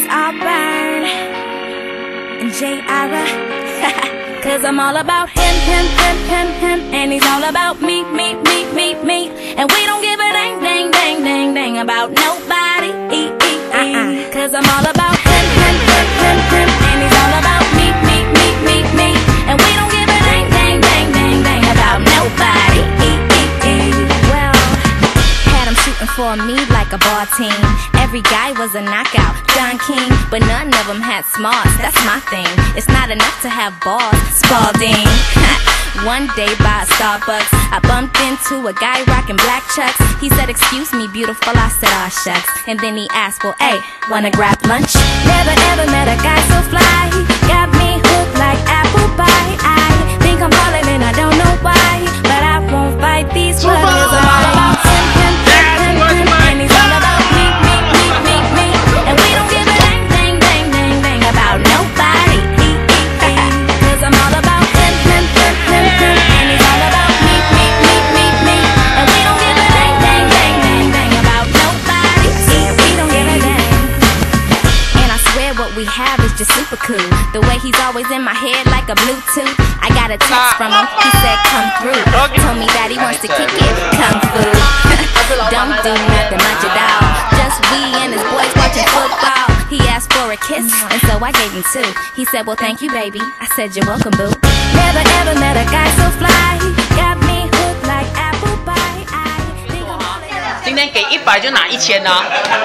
Auburn and J. Ira. Cause I'm all about him, and he's all about me. And we don't give a dang about nobody. Cause I'm all about him, and he's all about me. And we don't give a dang about nobody. Well, had him shooting for me like a ball team. Every guy was a knockout, Don King, but none of them had smarts, that's my thing. It's not enough to have balls, Spalding. One day by a Starbucks, I bumped into a guy rocking black chucks. He said, excuse me, beautiful, I said, aw shucks. And then he asked, well, hey, wanna grab lunch? Never ever met a guy so fly. Got me hooked like apple pie. I think I'm falling and I don't know why, but I won't fight these words. I'm all about him, and he's all about me. And we don't give a dang about nobody. Cause I'm all about him, and he's all about me. And we don't give a dang about nobody. We don't give a dang. And I swear what we have is just super cool. The way he's always in my head like a Bluetooth. I got a text from him, he said come through. Told me that he wants to kick it, kung fu. Don't do nothing much at all. Just we and his boys watching football. He asked for a kiss, and so I gave him two. He said, well, thank you, baby. I said, you're welcome, boo. Never ever met a guy so fly. Got me hooked like apple pie. I think I'm all in. 今天给100就拿1000呢。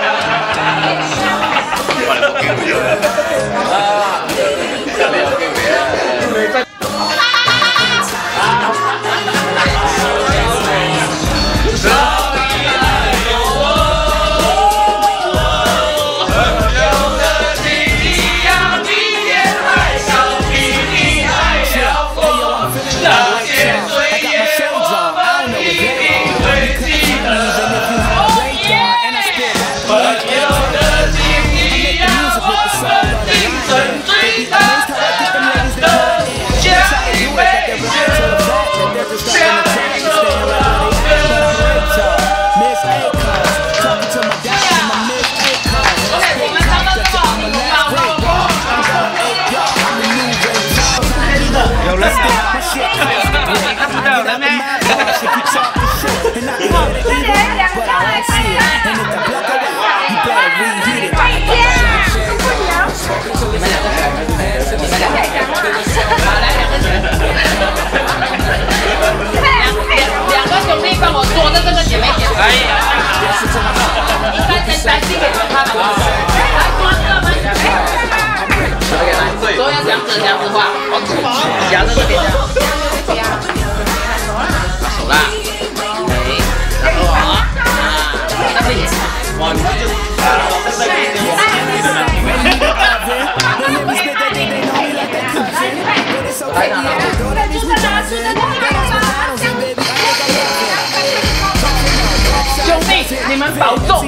兄弟，你们保重！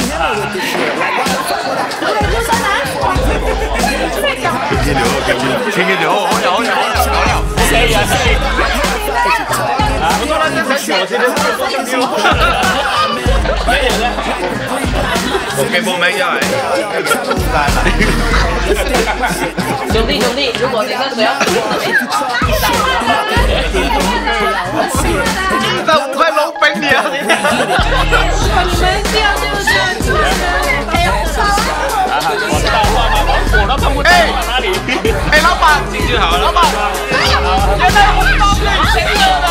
天天流，好了。我说那是小天天没有了，我给我没有兄弟，如果你那水要那5块龙分你啊！ 你们掉就是我知道话吗？我都碰不到哪里？哎，老板，进去好了，老板，原来我是包给钱的。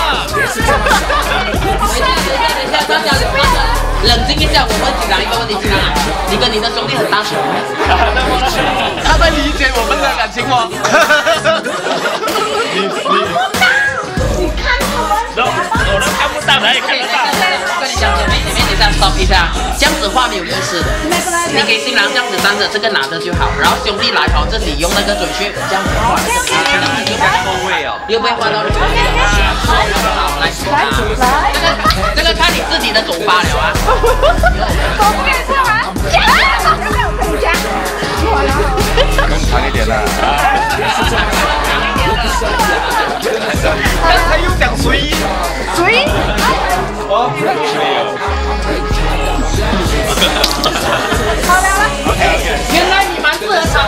冷静一下，我问警长一个问题，警长，你跟你的兄弟很搭手吗？ 他在理解我们的感情吗？ 你看我都看不到，哪里看得到？ 我跟你讲，姐妹，你这样 stop 一下，这样子画没有意思的。你给新郎这样子站着，这个拿着就好，然后兄弟来跑这里用那个准确这样子画，就不够位哦，又被画到你。好，来，这个看你自己的走法了啊。 我变色吗？ 更长一点啦。刚才又讲谁？哦， 好了。 原来你蛮适合他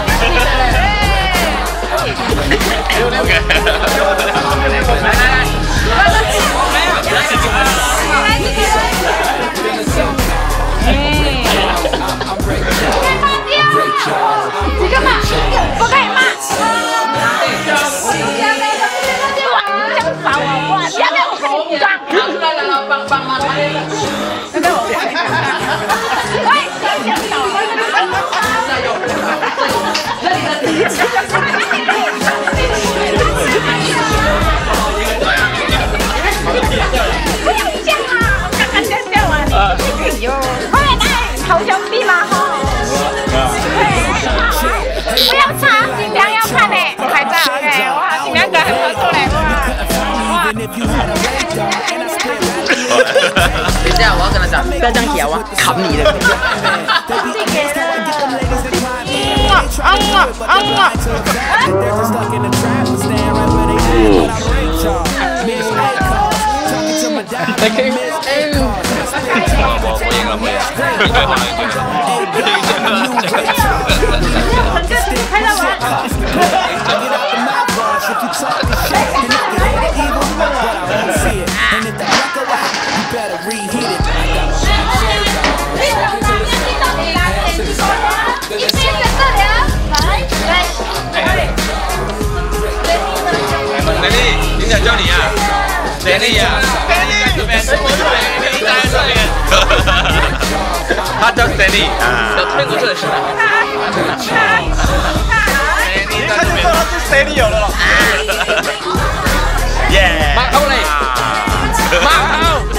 不要这样咬啊，砍你的。 想叫你啊 ，Danny 呀 ，Danny 这边，在这边，他叫 Danny 啊， 有推过这个是吧？ 你看就知道他是 Danny 有了咯。耶！ 马口嘞，马口。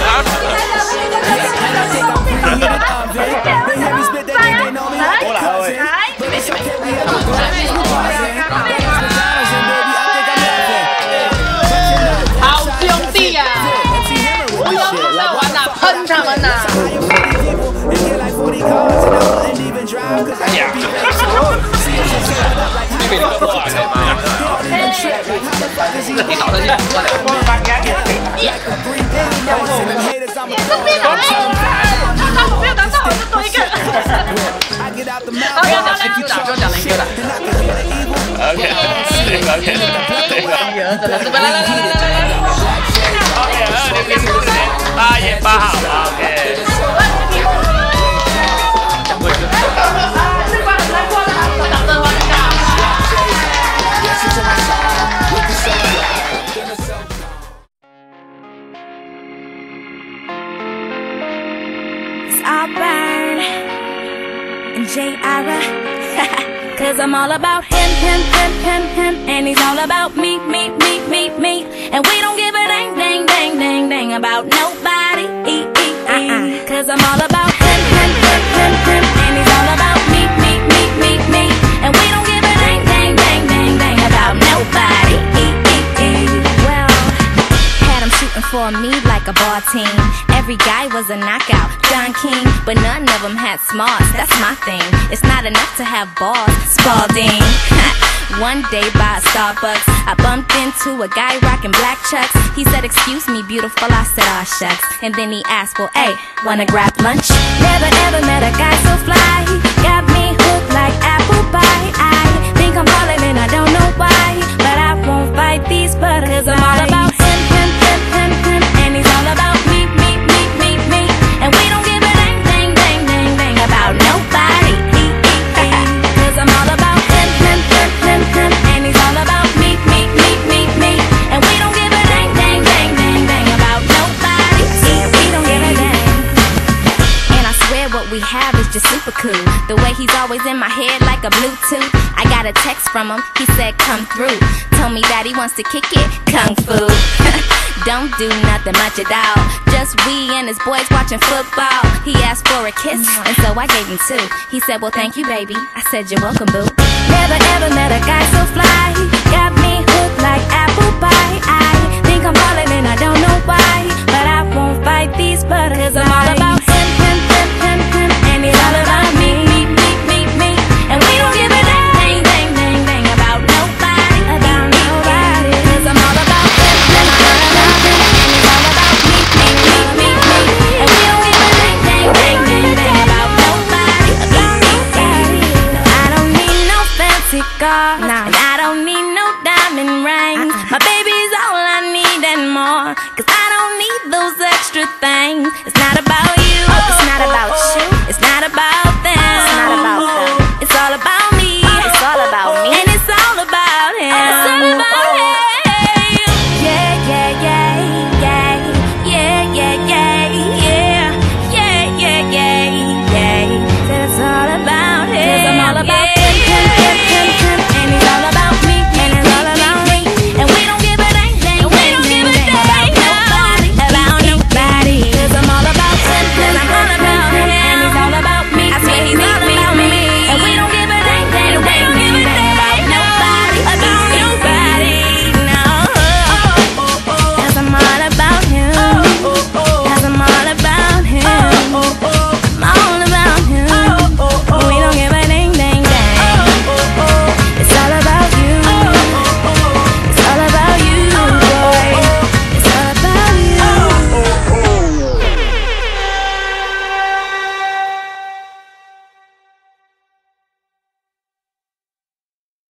喷他们呐！ 哎呀，你给他过来吗？ 你搞的去，过来。他没有拿到，我就多一个。好，不要讲了，就讲了一个了。 OK， 真的是来。 OK， 8月8号 ，OK。 I'll burn and J.Ira cause I'm all about him and he's all about me and we don't give a dang about nobody cause I'm all about him and he's all about me and we don't give a dang about nobody well had him shooting for me like a ball team. Every guy was a knockout, John King, but none of them had smarts, that's my thing. It's not enough to have balls, Spalding. One day by a Starbucks, I bumped into a guy rocking black chucks. He said, excuse me, beautiful, I said, aw shucks. And then he asked, well, hey, wanna grab lunch? Never ever met a guy so fly. He got me hooked like apple pie. I think I'm falling and I don't know why, but I won't fight these butterflies. I'm all about him, and he's all about me. And we don't give a dang about nobody. Cause I'm all about him, and he's all about me. And we don't give a dang about nobody. We don't give a dang. And I swear what we have is just super cool. The way he's always in my head like a Bluetooth. I got a text from him, he said come through. Told me that he wants to kick it, kung fu. Don't do nothing much at all. Just we and his boys watching football. He asked for a kiss, and so I gave him two. He said, well, thank you, baby. I said, you're welcome, boo. Never ever met a guy so fly. He got me hooked like apple pie. I think I'm falling and I don't know why, but I won't fight these butterflies. I'm all about